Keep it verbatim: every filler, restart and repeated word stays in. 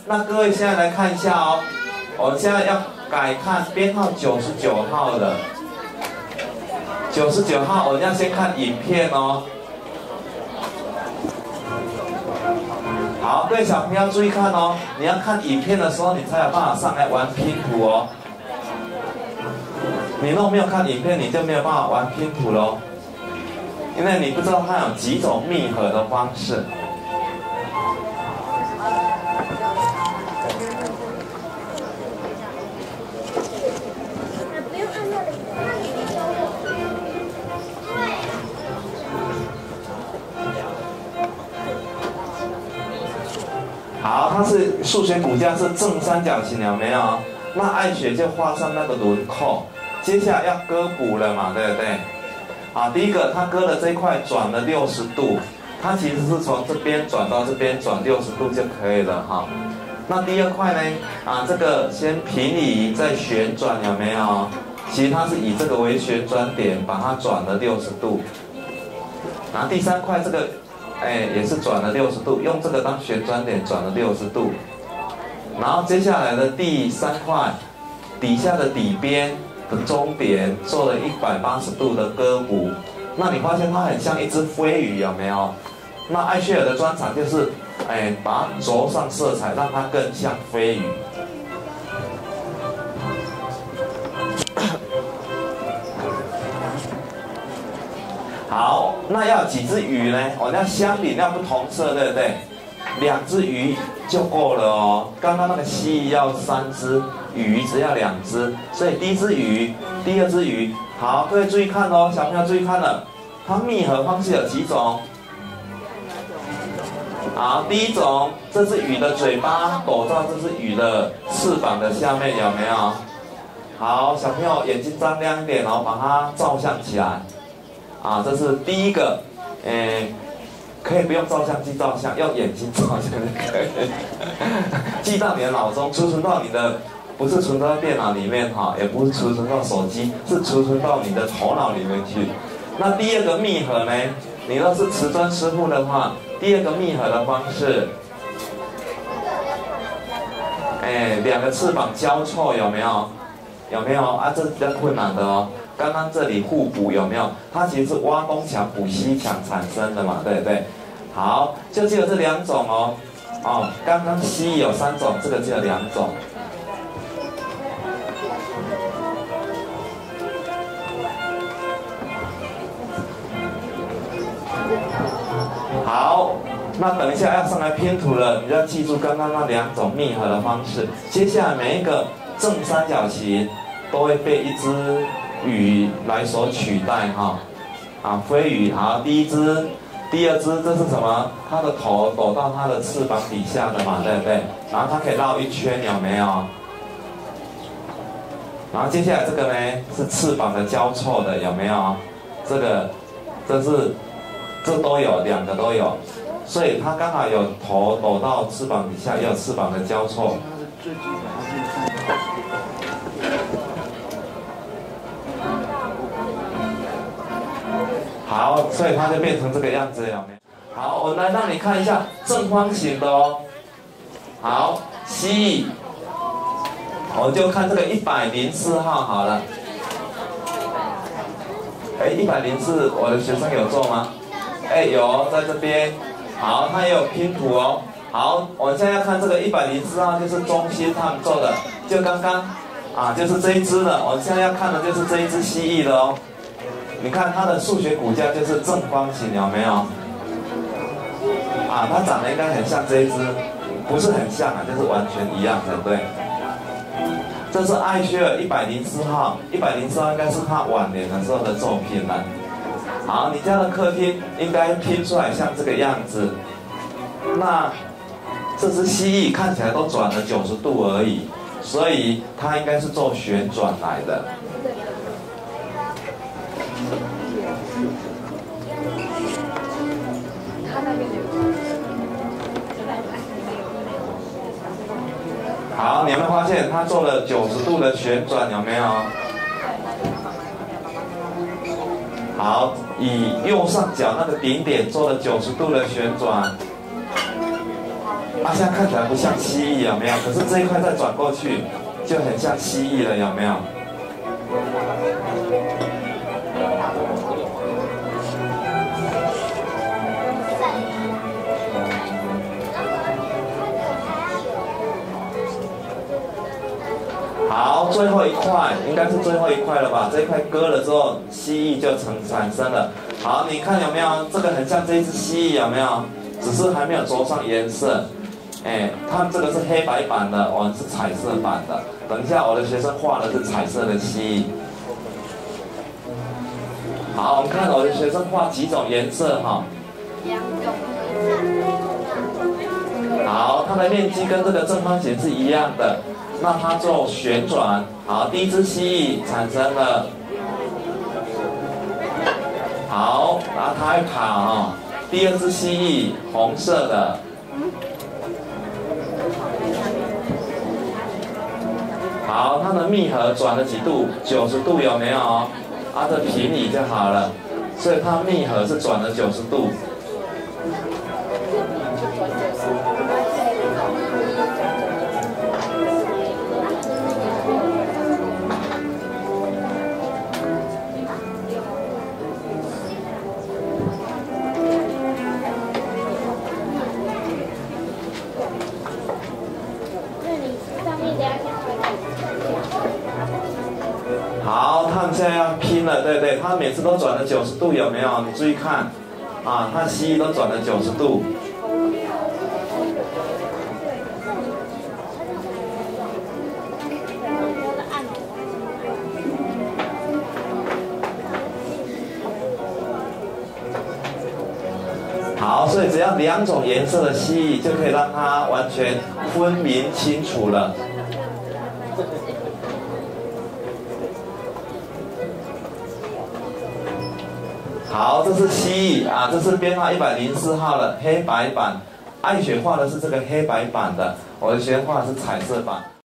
那各位现在来看一下哦，我们现在要改看编号九十九号的。九十九号，我们要先看影片哦。好，各位小朋友要注意看哦，你要看影片的时候，你才有办法上来玩拼图哦。你如果没有看影片，你就没有办法玩拼图喽，因为你不知道它有几种密合的方式。好，它是数学骨架是正三角形，有没有？那爱学就画上那个轮廓。接下来要割补了嘛，对不对？啊，第一个它割的这一块转了六十度，它其实是从这边转到这边转六十度就可以了哈。那第二块呢？啊，这个先平移再旋转，有没有？其实它是以这个为旋转点，把它转了六十度。然后第三块这个。哎，也是转了六十度，用这个当旋转点转了六十度，然后接下来的第三块，底下的底边的中点做了一百八十度的割补，那你发现它很像一只飞鱼，有没有？那艾歇尔的专长就是，哎，把它着上色彩，让它更像飞鱼。好，那要几只鱼呢？我、哦、要相比要不同色，对不对？两只鱼就够了哦。刚刚那个蜥蜴要三只，鱼只要两只，所以第一只鱼，第二只鱼。好，各位注意看哦，小朋友注意看了，它密合方式有几种？好，第一种，这只鱼的嘴巴躲到这只鱼的翅膀的下面，有没有？好，小朋友眼睛张亮一点哦，把它照相起来。啊，这是第一个，诶，可以不用照相机照相，用眼睛照相就可以，记到你的脑中，储存到你的，不是存到电脑里面哈，也不是储存到手机，是储存到你的头脑里面去。那第二个密合呢？你若是瓷砖师傅的话，第二个密合的方式，哎，两个翅膀交错有没有？有没有啊？这是比较困难的哦。刚刚这里互补有没有？它其实是挖东墙补西墙产生的嘛，对不对？好，就只有这两种哦。哦，刚刚蜥蜴有三种，这个只有两种。好，那等一下要上来拼图了，你要记住刚刚那两种密合的方式。接下来每一个正三角形都会被一只鱼来所取代哈，啊，飞鱼。好，第一只，第二只，这是什么？它的头躲到它的翅膀底下的嘛，对不对？然后它可以绕一圈，有没有？然后接下来这个呢是翅膀的交错的，有没有？这个，这是，这都有，两个都有，所以它刚好有头躲到翅膀底下，也有翅膀的交错。好，所以它就变成这个样子，有没有？好，我来让你看一下正方形的哦。好，蜥蜴，我就看这个一百零四号好了。哎，一百零四，我的学生有做吗？哎，有，在这边。好，它也有拼图哦。好，我们现在要看这个一百零四号，就是中心他们做的，就刚刚啊，就是这一只的。我们现在要看的就是这一只蜥蜴的哦。你看它的数学骨架就是正方形，有没有？啊，它长得应该很像这一只，不是很像啊，就是完全一样才对。这是艾歇尔一百零四号，一百零四号应该是他晚年的时候的作品了。好，你家的客厅应该拼出来像这个样子。那这只蜥蜴看起来都转了九十度而已，所以它应该是做旋转来的。好，你有没有发现它做了九十度的旋转？有没有？好，以右上角那个顶点做了九十度的旋转。 啊，现在看起来不像蜥蜴，有没有？可是这一块再转过去，就很像蜥蜴了，有没有？好，最后一块应该是最后一块了吧？这一块割了之后，蜥蜴就成产生了。好，你看有没有？这个很像这一只蜥蜴，有没有？只是还没有着上颜色。哎，它这个是黑白版的，我们是彩色版的。等一下，我的学生画的是彩色的蜥蜴。好，我们看我的学生画几种颜色哈。两种。好，它的面积跟这个正方形是一样的。那它做旋转，好，第一只蜥蜴产生了，好，然后它会跑哈，第二只蜥蜴红色的，好，它的密合转了几度？九十度有没有？啊，这平移就好了，所以它密合是转了九十度。好，他们现在要拼了，对不对？他每次都转了九十度，有没有？你注意看，啊，他蜥蜴都转了九十度。好，所以只要两种颜色的蜥蜴，就可以让它完全分明清楚了。好，这是蜥蜴啊，这是编号一百零四号的黑白版。艾雪画的是这个黑白版的，我的学生画的是彩色版。